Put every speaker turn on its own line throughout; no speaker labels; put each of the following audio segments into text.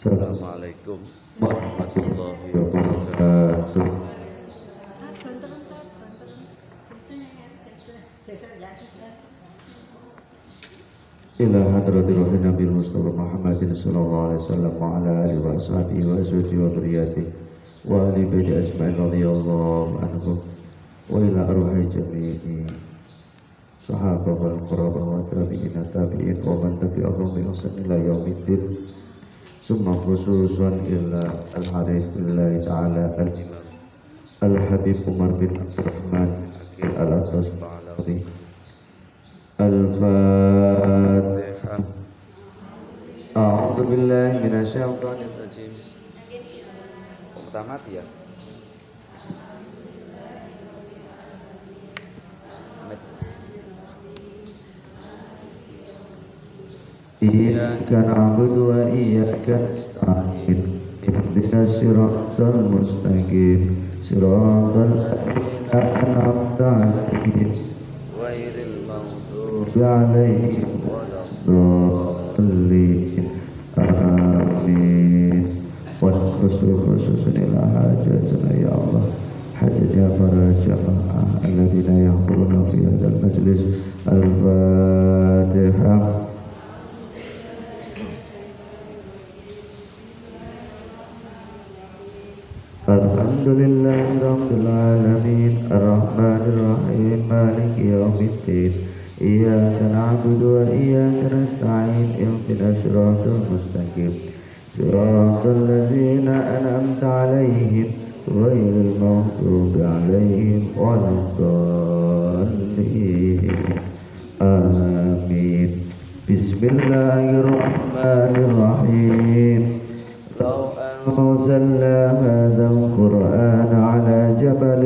Assalamualaikum warahmatullahi wabarakatuh. Ila hadrati ruhin Nabi Mustafa Muhammadin sallallahu alaihi wasallam wa ala alihi wa ashabihi wa azwajihi wa dzurriyyatihi wa ali baiti ajma'in radhiyallahu anhum wa ila arwahi jami'i sahabah wal qurabah wa tabi'in wa man tabi'ahum bi ihsan ila yaumiddin. Summa khususan ila al-harith billahi ta'ala al-imam al-habib Umar bin Abdurrahman Akil al-Atas Ba'alawi Al-Fatihah. A'udzu billahi minasyaitonir rajim. Tamat ya. Iyyaka na'budu wa iyyaka nasta'in. Ihdinas siratal mustaqim. Siratal ladzina an'amta 'alaihim ghairil maghdubi 'alaihim waladdallin. Amin. Wa khususan ila hajatuna ya Allah. Hajatnya para jamaah alladzina yahduruna fi hadzal majlis. Al-Fatihah. Alhamdulillahi rabbil alamin arrahmanir rahim maliki yaumiddin iyyaka na'budu wa iyyaka nasta'in ihdinas siratal mustaqim siratal ladzina an'amta 'alaihim ghairil maghdubi 'alaihim waladdallin. Amin. Bismillahirrahmanirrahim. أنزلنا هذا القرآن على جبل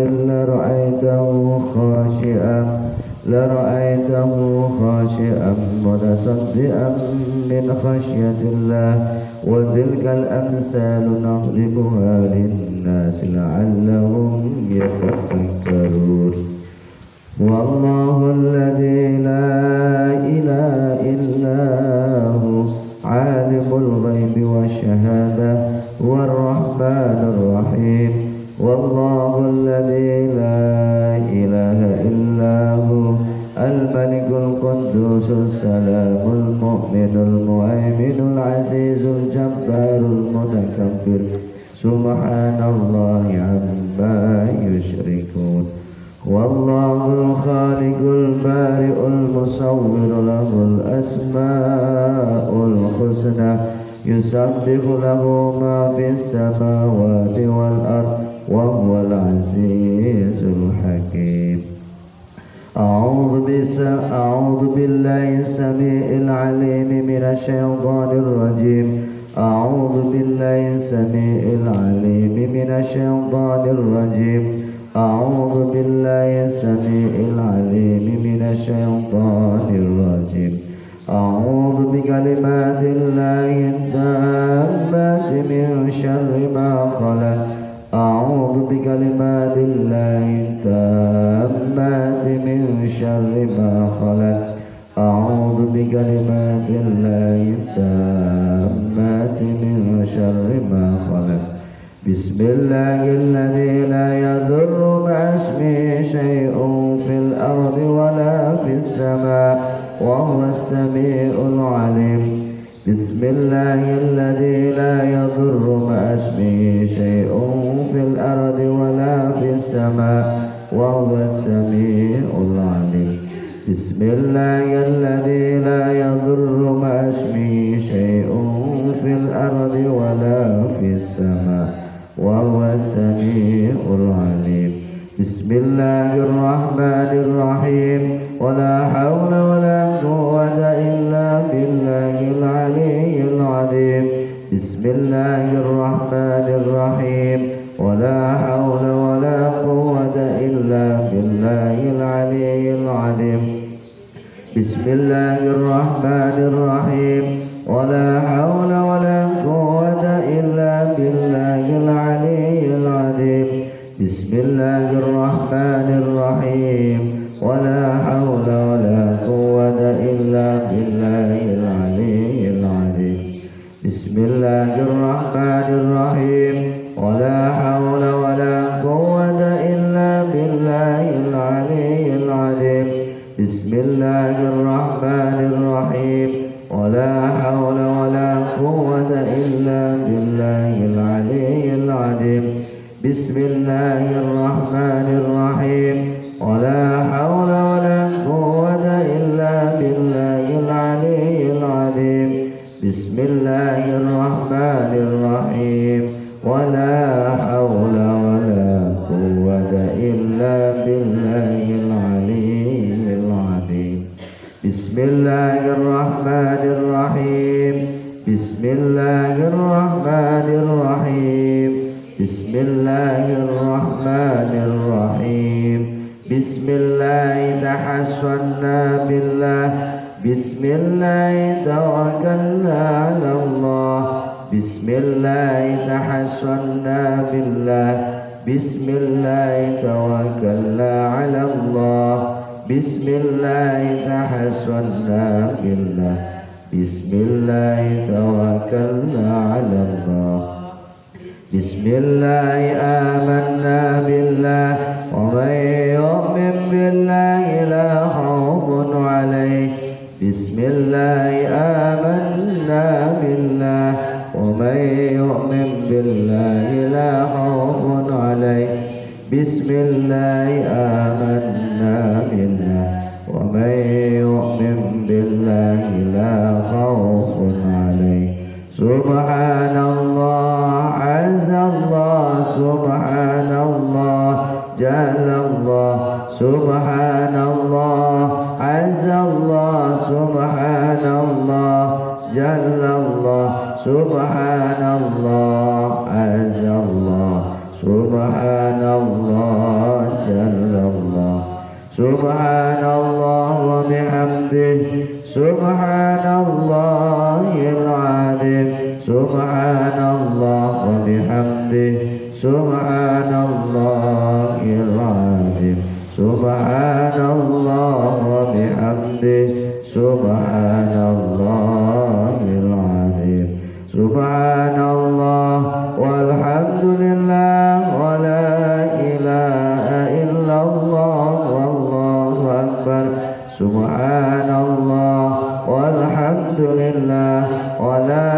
لرأيته خاشعا متصدعا من خشية الله وتلك الأمثال نضربها للناس لعلهم يتفكرون. والله الذي لا إله إلا هو عالم الغيب والشهادة هو الرحمن الرحيم. والله الذي لا إله إلا هو الملك القدوس السلام المؤمن المهيمن العزيز الجبار المتكبر سبحان الله عما يشركون. والله الخالق البارئ المصور له الأسماء الحسنى يسبح له ما في السماوات والأرض وهو العزيز الحكيم. أعوذ بالله السميع العليم من الشيطان الرجيم. أعوذ بالله السميع العليم من الشيطان الرجيم. أعوذ بالله السميع العليم من الشيطان الرجيم. أعوذ بكلمات الله التامات من شر ما خلق. أعوذ بكلمات الله التامات من شر ما خلق. أعوذ بكلمات الله التامات من شر ما خلق. بسم الله الذي لا يضر مع اسمه شيء في الأرض ولا في السماء وهو السميع العليم. بسم الله الذي لا يضر مع اسمه شيء في الأرض ولا في السماء وهو السميع العليم. بسم الله الذي لا يضر مع اسمه شيء في الأرض ولا في السماء وهو السميع العليم. بسم الله الرحمن الرحيم. ولا حول ولا قوة إلا بالله العلي العظيم. بسم الله الرحمن الرحيم. ولا حول ولا قوة إلا بالله العلي العظيم. بسم الله الرحمن الرحيم. ولا حول ولا قوة إلا بالله العلي العظيم. بسم الله الرحمن الرحيم. ولا حول ولا قوة إلا بالله العلي العظيم. بسم الله الرحمن الرحيم ولا حول ولا قوة إلا بالله العلي العظيم بسم الله الرحمن الرحيم ولا حول ولا قوة إلا بالله العلي العظيم بسم الله الرحمن الرحيم ولا حول ولا قوة إلا بالله العلي العظيم بسم الله الرحمن الرحيم ولا حول ولا قوة إلا بالله العلي العظيم بسم الله الرحمن الرحيم بسم الله الرحمن الرحيم بسم الله الرحمن الرحيم بسم الله تحسنا بالله بسم الله توكلنا على الله بسم الله تحسنا بالله بسم الله توكلنا على الله بسم الله تحسنا بالله بسم الله توكلنا على الله بسم الله آمنا بالله ومن يؤمن بالله لا خوف عليه بسم الله آمنا بالله ومن يؤمن بالله لا خوف عليه بسم الله آمنا بالله ومن يؤمن بالله لا خوف عليه سبحان الله عز الله سبحان الله جل الله سبحان الله عز الله سبحان الله جل الله سبحان الله عز الله سبحان الله جل الله سبحان الله وبحمده سبحان الله العظيم سبحان الله وبحمده سبحان الله العظيم سبحان الله وبحمده سبحان الله العظيم سبحان الله والحمد لله ولا إله إلا الله والله أكبر سبحان الله والحمد لله ولا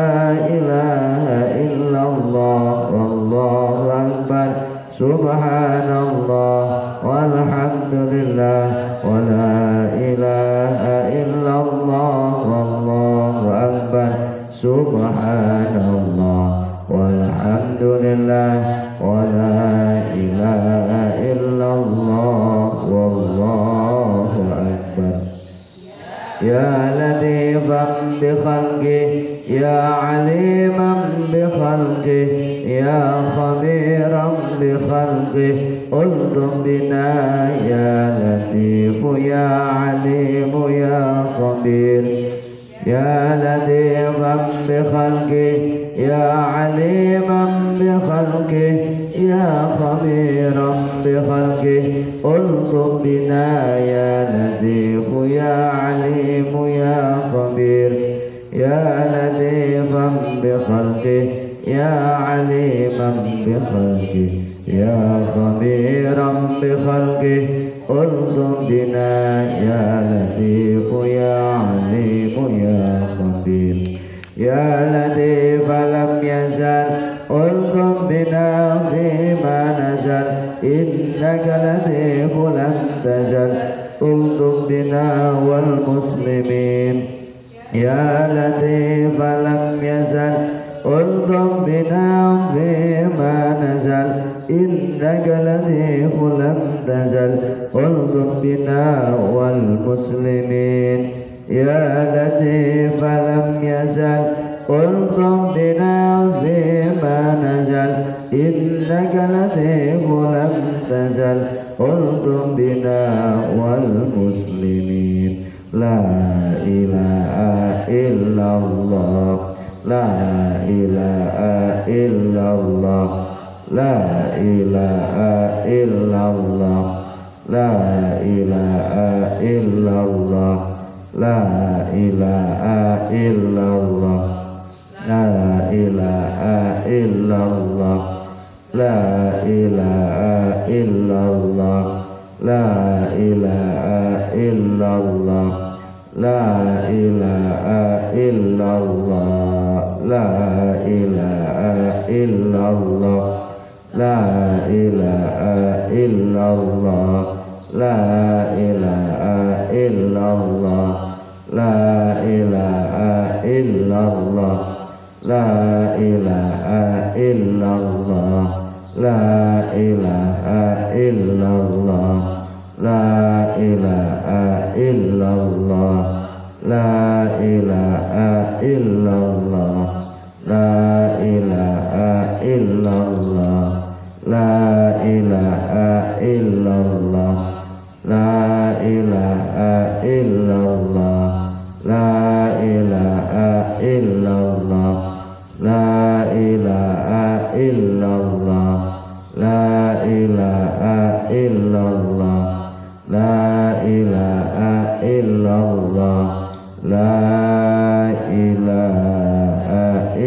إله إلا الله والله أكبر سبحان الله والحمد لله ولا إله إلا الله والله أكبر سبحان الله والحمد لله ولا إله إلا الله والله أكبر يا لطيفا بخلقه يا عليما بخلقه يا خبيرا بخلقه الطف بنا يا لطيف يا عليم يا خبير يا لطيفا بخلقه يا عليما بخلقه يا خبيرا بخلقه الطف بنا يا لطيف يا عليم يا خبير يا لطيفا بخلقه يا عليما بخلقه يا خبيرا بخلقه الطف بنا يا لطيف يا عليم يا خبير يا لطيف لم يزل الطف بنا فيما نزل إنك لطيف لم تزل الطف بنا والمسلمين يا لطيف لم يزل الطف بنا فيما نزل إنك لطيف لم تزل الطف بنا والمسلمين يا لطيف لم يزل الطف بنا فيما نزل إنك لطيف لم تزل الطف بنا والمسلمين لا إله إلا الله لا إله إلا الله لا إله إلا الله لا إله إلا الله لا إله إلا الله La ilaha illallah, la ilaha illallah, la ilaha illallah, la ilaha illallah, la ilaha illallah, la ilaha illallah, la ilaha illallah, la ilaha illallah, la ilaha illallah, la ilaha illallah, la ilaha illallah, la ilaha illallah, la ilaha illallah, la ilaha illallah, la ilaha illallah, la ilaha illallah, la ilaha illallah, la ilaha illallah, la ilaha illallah, la ilaha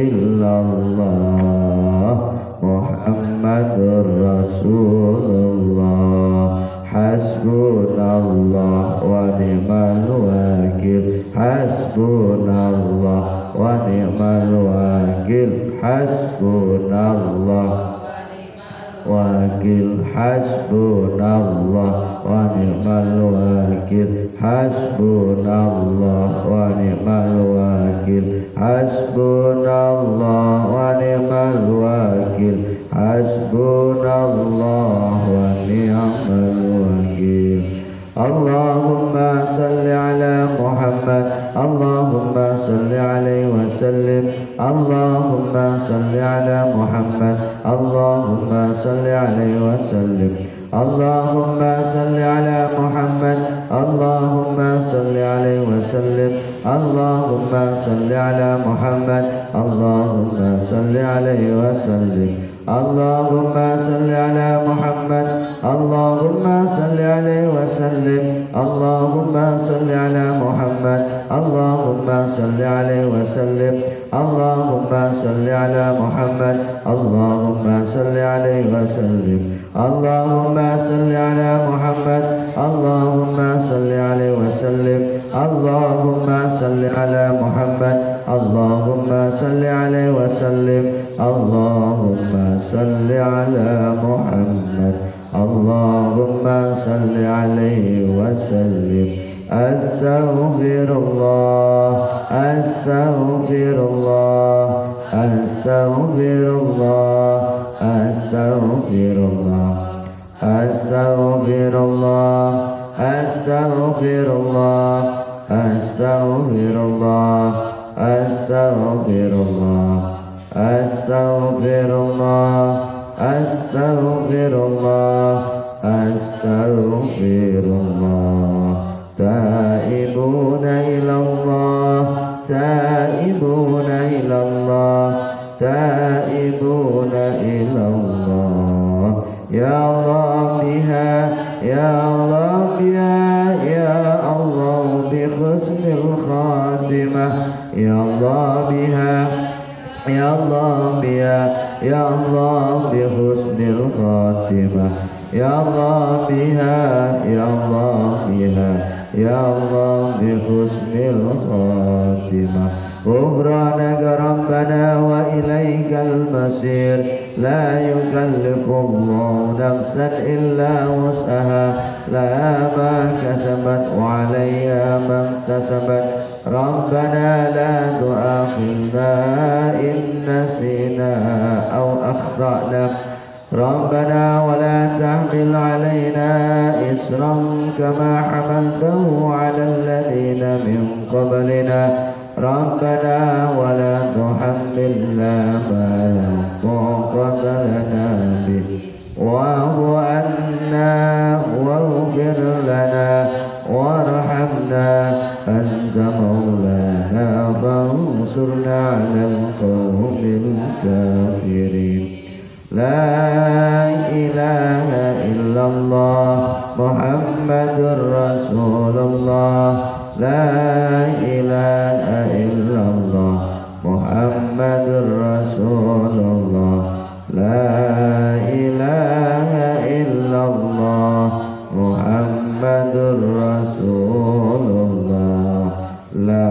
illallah, Muhammadur Rasulullah. Hasbunallah wa ni'mal wakil, hasbunallah wa ni'mal wakil, hasbunallah wakil, hasbunallah wa ni'mal wakil, hasbunallah wa ni'mal wakil, hasbunallah wa ni'mal wakil, hasbunallah wa ni'mal wakil. Allahumma salli ala Muhammad, Allahumma salli alaihi wasallim, Allahumma salli ala Muhammad, Allahumma salli alaihi wasallim, Allahumma salli ala Muhammad, Allahumma salli alaihi wasallim, Allahumma salli ala Muhammad, Allahumma salli alaihi wasallim, Allahumma salli ala Muhammad, Allahumma salli alaihi wasallim, Allahumma salli ala Muhammad, Allahumma salli alaihi wasallim, Allahumma salli ala Muhammad, Allahumma salli alaihi wasallim, Allahumma salli ala Muhammad, Allahumma salli alaihi wasallim, Allahumma salli ala Muhammad, Allahumma salli alaihi wasallim, Allahumma salli ala Muhammad, Allahumma salli alaihi wasallim. Astaghfirullah, astaghfirullah, astaghfirullah, astaghfirullah, astaghfirullah, astaghfirullah, astaghfirullah, astaghfirullah, astaghfirullah, astaghfirullah, astaghfirullah. Taibuna ilallah, taibuna ilallah, taibuna ilallah. Ya Allah biha, ya Allah biha, ya Allah bi husnil khatimah, ya Allah biha, ya Allah biha, ya Allah bi husnil khatimah, ya Allah biha, ya Allah biha, ya Allah bi husnil khatimah. غفرانك ربنا وإليك المصير. لا يكلف الله نفسا إلا وسعها، لها ما كسبت وعليها ما اكتسبت. ربنا لا تؤاخذنا إن نسينا أو أخطأنا. ربنا ولا تحمل علينا إصرا كما حملته على الذين من قبلنا. ربنا ولا تحملنا ما لا طاقة لنا به، واعف عنا واغفر لنا وارحمنا، أنت مولانا فانصرنا على القوم الكافرين. لا إله إلا الله محمد رسول الله. لا إله إلا الله محمد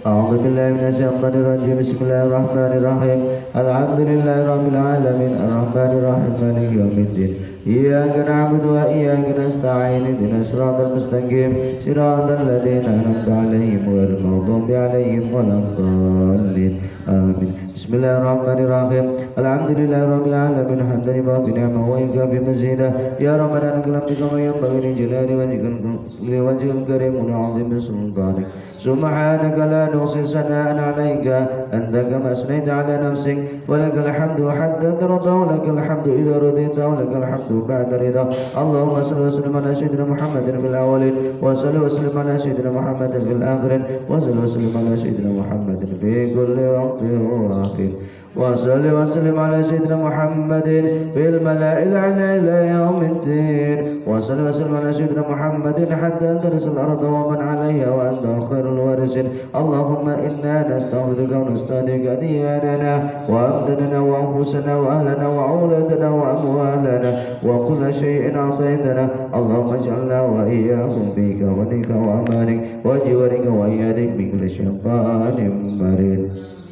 أعوذ بالله من الشيطان الرجيم. بسم الله الرحمن الرحيم. الحمد لله رب العالمين الرحمن الرحيم مالك يوم الدين. إياك نعبد وإياك نستعين اهدنا الصراط المستقيم صراط الذين أنعمت عليهم غير المغضوب عليهم ولا الضالين آمين. بسم الله الرحمن الرحيم. الحمد لله رب العالمين حمدا يوافي نعمه ويكافي مزيدا. يا ربنا لك الحمد كما ينبغي لجلال وجهك الكريم والعظيم سلطانك. سبحانك لا نحصي ثناء عليك أنت كما أثنيت على نفسك ولك الحمد حتى ترضى ولك الحمد إذا رضيت ولك الحمد بعد رضا. اللهم صل وسلم على سيدنا محمد في الأولين وصل وسلم على سيدنا محمد في الآخرين وصل وسلم على سيدنا محمد في كل وقت وآخر وصل وسلم على سيدنا محمد في الملأ الأعلى إلى يوم الدين. وصل وسلم على سيدنا محمد حتى ترث الأرض ومن عليها وأنت خير الوارثين. اللهم إنا نستغفرك ونستهديك دياننا وأبداننا وأنفسنا وأهلنا وأولادنا وأموالنا وكل شيء أعطيتنا. اللهم اجعلنا وإياكم بك ونيك وأمانك وجوارك وإيادك من كل شيطان مريض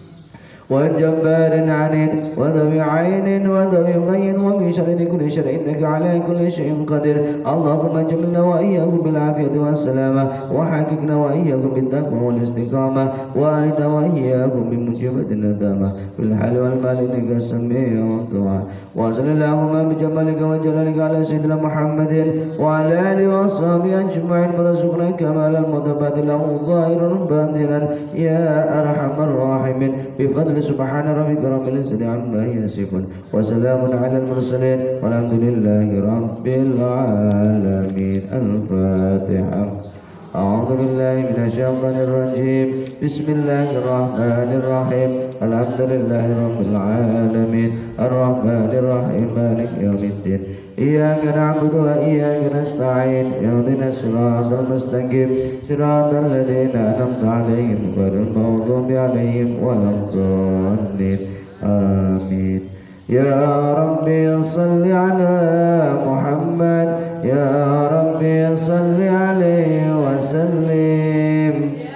وجبار عنيد وذوي عين وذوي غي ومن شر كل شر إنك على كل شيء قدير. اللهم جملنا وإياكم بالعافية والسلامة وحققنا وإياكم بالتقوى والاستقامة وأعنا وإياكم بمجيبة الندامة في الحال والمال إنك السميع والدعاء. وصل اللهم بجمالك وجلالك على سيدنا محمد وعلى آله وصحبه أجمعين وارزقنا كمال المتبادل ظاهرا باطنا يا أرحم الراحمين بفضل سبحان ربك رب العزة عما يصفون وسلام على المرسلين والحمد لله رب العالمين. الفاتحة. أعوذ بالله من الشيطان الرجيم. بسم الله الرحمن الرحيم. الحمد لله رب العالمين الرحمن الرحيم مالك يوم الدين. إياك نعبد وإياك نستعين اهدنا الصراط المستقيم صراط الذين أنعمت عليهم غير المغضوب عليهم ولا الضالين آمين. يا ربي صل على محمد يا ربي صل عليه وسلم.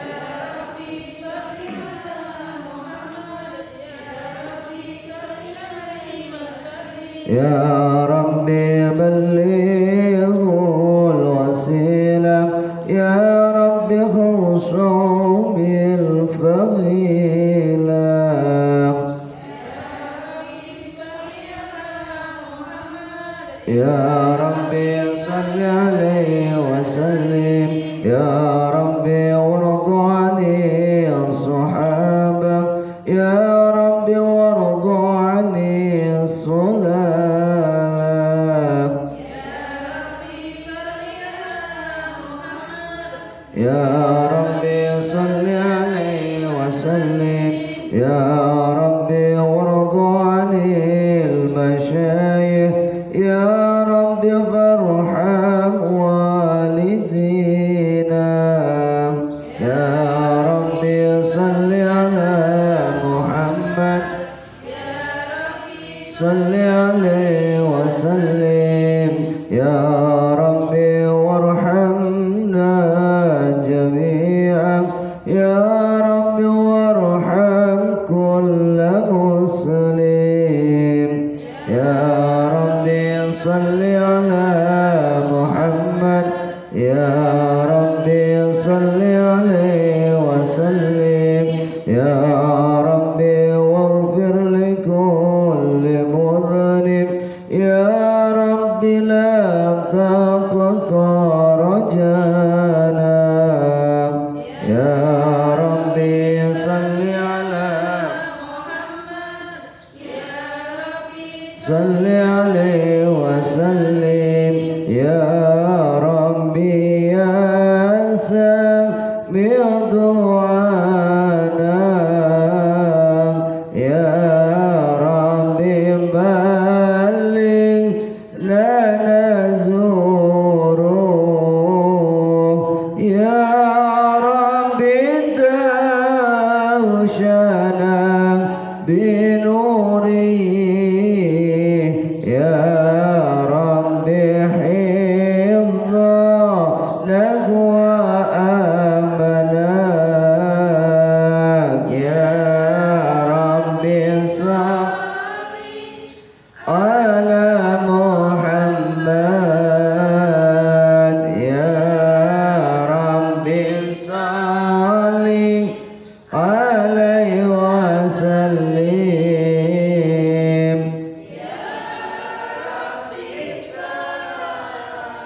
يا ربي بلغه الوسيلة يا ربي خصه بالفضيلة. يا ربي صل عليه وسلم. يا ربي وارض عن الصحابة يا ربي وارض عن الصلاة. يا ربي صل عليه وسلم. يا ربي وارض عن المشايخ يا ربي فارحم والدينا. يا ربي صل على محمد صل عليه وسلم. يا ربي وارحمنا جميعا يا ربي وارحم كل مسلم. يا ربي صل على محمد يا ربي صل عليه وسلم. يا ربي واغفر لكل مذنب يا ربي لا تقطع رجانا. يا ربي صل على صل عليه وسلم. يا ربي يا سامع دعانا يا ربي بلغ لنا زوره يا ربي توشنا بنوره يا رب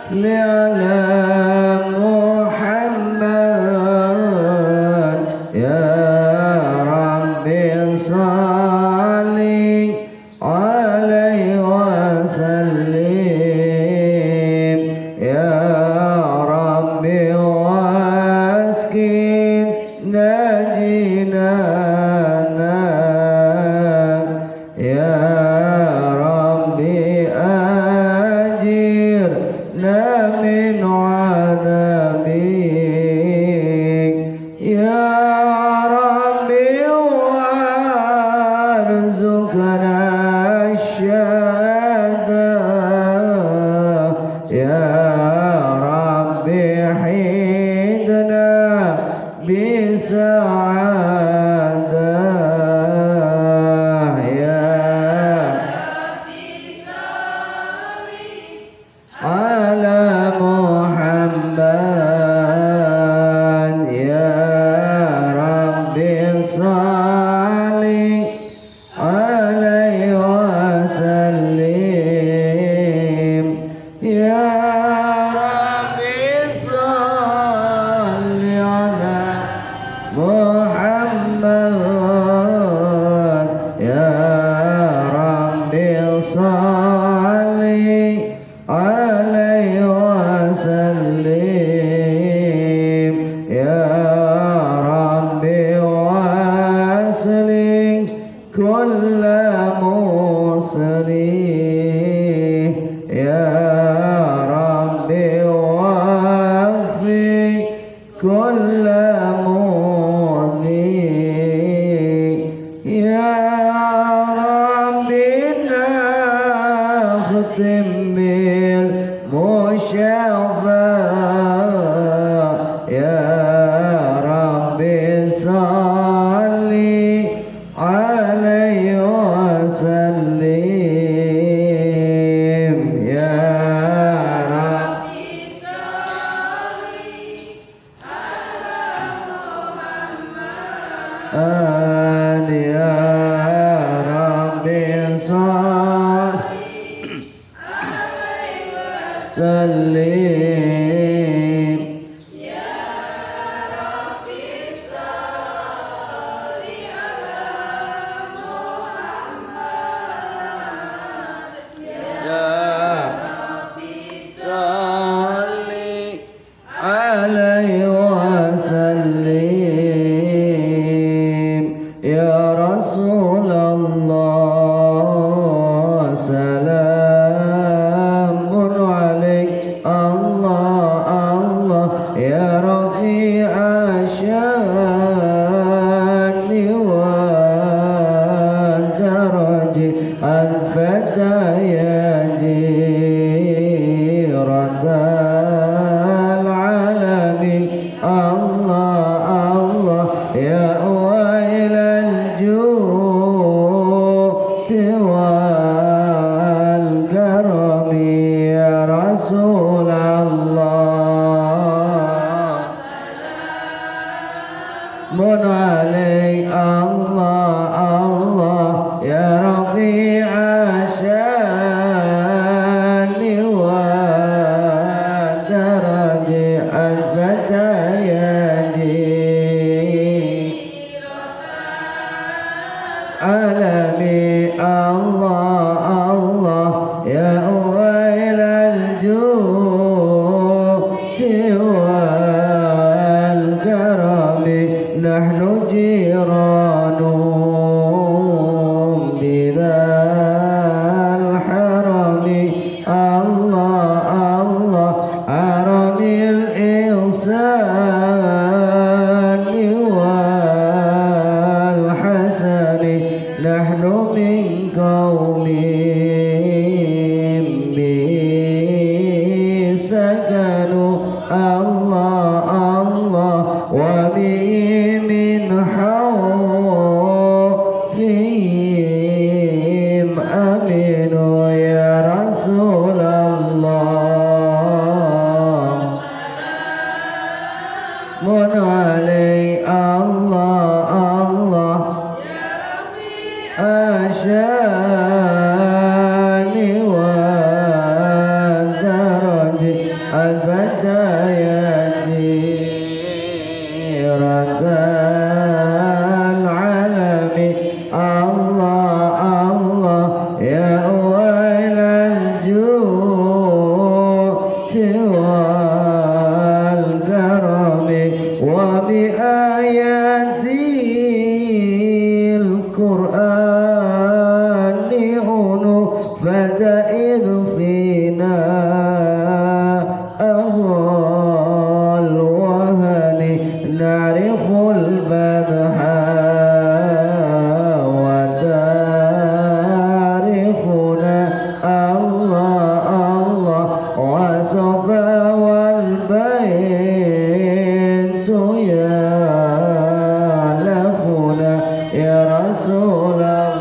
نحن من قوم
الجود والكرم وبآيات القرآن فتئذ فينا أهوى الوهن نعرف البدح وتعرفنا الله الله وصفا والبيت يالفنا يا رسول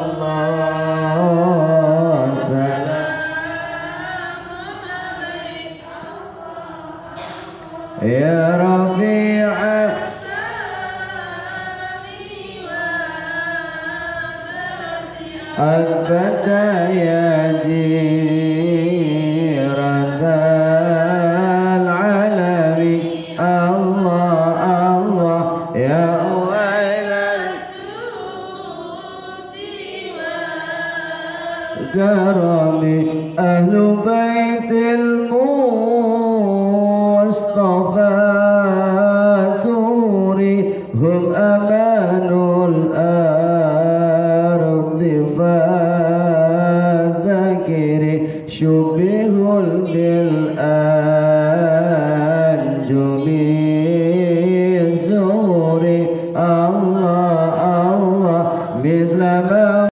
الله سلام يا رفيع أثبت يا جيرة العالم الله الله يا ويل الكرم أهل بيت المصطفى توري هم أمان الأرض فالذكر شبه بالآن